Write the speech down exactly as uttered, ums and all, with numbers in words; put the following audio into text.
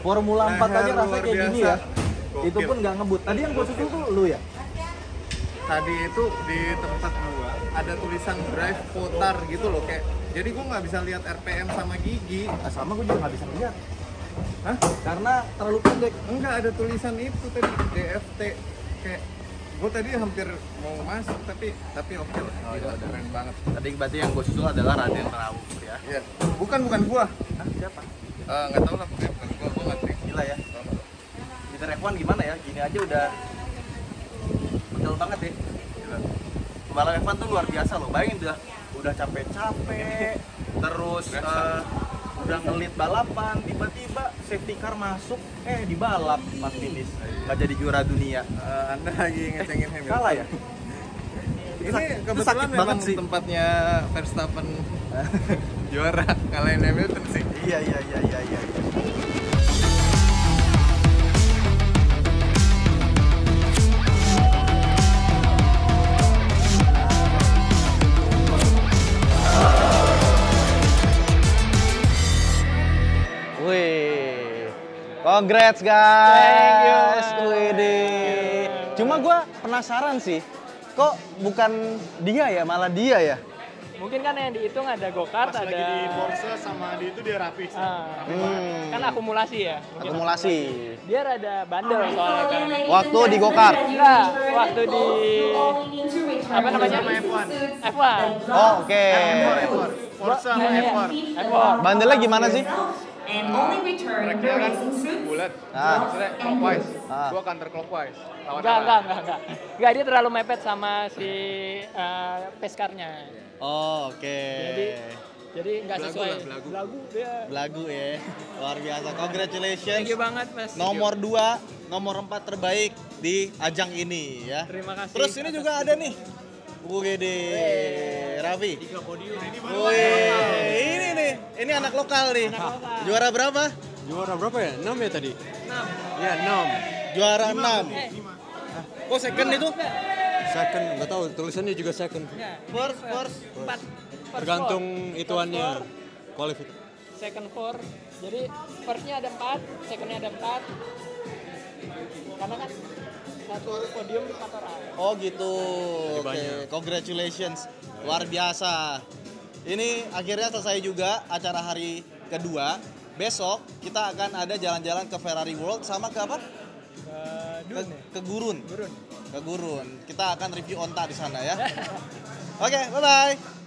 Formula empat aja Leher rasanya luar kayak gini biasa. ya. Gokil. Itu pun nggak ngebut. Tadi yang gue susul tuh lu ya? Tadi itu di tempat gua ada tulisan drive putar gitu loh, kayak jadi gua nggak bisa lihat R P M sama gigi. Ah, sama gue juga nggak bisa lihat. Hah? Karena terlalu pendek. Enggak, ada tulisan itu tadi D F T, kayak gua tadi hampir mau masuk tapi tapi oke lah. Oh, Gila, ya udah. keren banget. Tadi berarti yang gue susul adalah Raden Rauf ya. Iya. Bukan bukan gua. Hah, siapa? Eh, nggak tahu lah, pokoknya bukan gua, gua nggak tahu. Gila ya. Peter F satu gimana ya? Gini aja udah betul banget ya. Gila. Pembalap F satu tuh luar biasa loh. Bayangin udah udah capek-capek, terus eh, udah ngelit balapan, tiba-tiba safety car masuk, eh dibalap pas finish, nggak jadi juara dunia. Eh, anda lagi ngecengin Hamilton. Salah ya? Ini Itu kebetulan sakit memang banget sih. tempatnya Verstappen juara, kalahin Hamilton sih. Iya iya iya iya iya. Wih, congrats guys. Thank you. Widih. Cuma gue penasaran sih, kok bukan dia ya, malah dia ya? Mungkin kan yang dihitung ada go-kart, Pas ada... lagi di Porsche sama di itu dia rapi sih. Ah, Hmm. kan akumulasi ya? Mungkin Akumulasi. Dia rada bandel soalnya kan. Waktu di go-kart. Enggak, waktu di... Apa namanya? Sama F satu. F satu. Oh, oke. F satu. Porsche sama Iya, F satu. F satu. Bandelnya gimana sih? And only return the Tracknya kan racing suits bulat, Ah. maksudnya clockwise. Ah. Gua counter clockwise. Lawan Enggak, arah. enggak, enggak, enggak. Enggak, dia terlalu mepet sama si uh, peskarnya. Oh, oke. Jadi jadi enggak Belagu sesuai. lah, belagu. Belagu dia. Belagu ya. Luar biasa. Congratulations. Thank you banget, Mas. Nomor dua, nomor empat terbaik di ajang ini ya. Terima kasih. Terus ini juga ada nih. U G D Raffi. Tiga podium. Ini baru Wih, ini nih. Ini anak lokal nih. lokal. Juara berapa? juara berapa ya? enam ya tadi? enam. Ya, enam. Juara enam. Kok second itu? Second, nggak tahu tulisannya juga second. Ya, First, first. empat. First Tergantung four. ituannya. First four, Kualifikasi. second four. Jadi firstnya ada empat, secondnya ada empat. Karena kan satu podium empat orang. Oh gitu. Oke, banyak. congratulations. Luar biasa. Ini akhirnya selesai juga acara hari kedua. Besok kita akan ada jalan-jalan ke Ferrari World sama ke apa? Ke Ke, ke Gurun. Gurun. Ke Gurun. Kita akan review onta di sana ya. Oke, bye-bye.